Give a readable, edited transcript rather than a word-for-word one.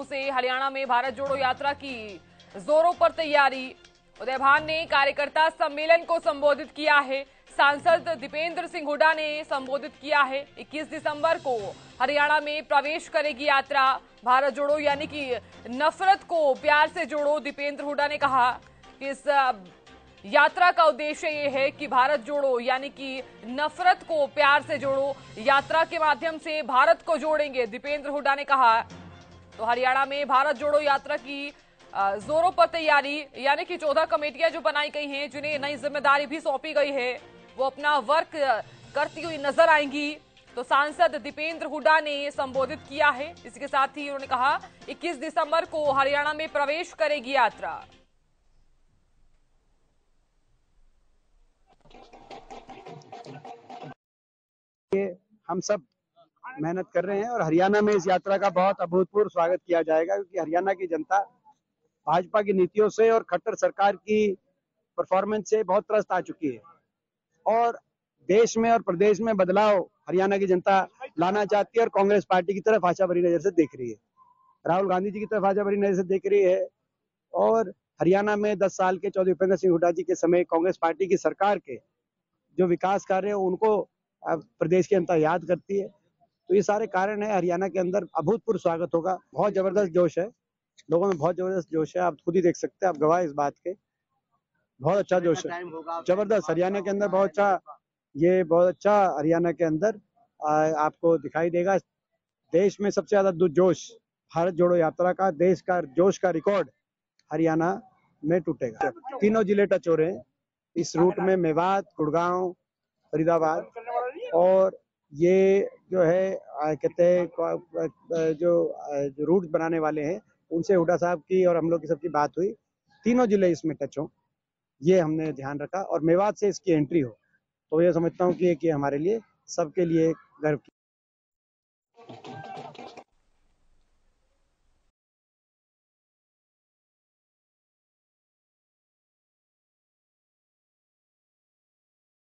से हरियाणा में भारत जोड़ो यात्रा की जोरों पर तैयारी। उदय भान ने कार्यकर्ता सम्मेलन को संबोधित किया है। सांसद दीपेंद्र सिंह हुड्डा ने संबोधित किया है। 21 दिसंबर को हरियाणा में प्रवेश करेगी यात्रा भारत जोड़ो, यानी कि नफरत को प्यार से जोड़ो। दीपेंद्र हुड्डा ने कहा कि इस यात्रा का उद्देश्य ये है कि भारत जोड़ो यानी कि नफरत को प्यार से जोड़ो। यात्रा के माध्यम से भारत को जोड़ेंगे, दीपेंद्र हुड्डा ने कहा। तो हरियाणा में भारत जोड़ो यात्रा की जोरों पर तैयारी, यानी कि 14 कमेटियां जो बनाई गई हैं, जिन्हें नई जिम्मेदारी भी सौंपी गई है, वो अपना वर्क करती हुई नजर आएंगी। तो सांसद दीपेंद्र हुड्डा ने संबोधित किया है। इसके साथ ही उन्होंने कहा 21 दिसंबर को हरियाणा में प्रवेश करेगी यात्रा। हम सब मेहनत कर रहे हैं और हरियाणा में इस यात्रा का बहुत अभूतपूर्व स्वागत किया जाएगा, क्योंकि हरियाणा की जनता भाजपा की नीतियों से और खट्टर सरकार की परफॉर्मेंस से बहुत त्रस्त आ चुकी है और देश में और प्रदेश में बदलाव हरियाणा की जनता लाना चाहती है और कांग्रेस पार्टी की तरफ आशा भरी नजर से देख रही है, राहुल गांधी जी की तरफ आशा भरी नजर से देख रही है। और हरियाणा में 10 साल के चौधरी भूपेंद्र सिंह हुड्डा जी के समय कांग्रेस पार्टी की सरकार के जो विकास कार्य है उनको प्रदेश की जनता याद करती है। तो ये सारे कारण है, हरियाणा के अंदर अभूतपूर्व स्वागत होगा। बहुत जबरदस्त जोश है, लोगों में बहुत जबरदस्त जोश है, आप खुद ही देख सकते हैं, आप गवाह इस बात के। बहुत अच्छा जोश है, जबरदस्त हरियाणा के अंदर, बहुत अच्छा हरियाणा के अंदर आपको दिखाई देगा। देश में सबसे ज्यादा जोश भारत जोड़ो यात्रा का, देश का जोश का रिकॉर्ड हरियाणा में टूटेगा। तीनों जिले टच हो रहे हैं इस रूट में, मेवात, गुड़गांव, फरीदाबाद। और ये जो है कहते हैं जो रूट बनाने वाले हैं उनसे हुड्डा साहब की और हम लोग की सबकी बात हुई, तीनों जिले इसमें टच हो, ये हमने ध्यान रखा। और मेवात से इसकी एंट्री हो, तो ये समझता हूँ कि हमारे लिए सबके लिए गर्व की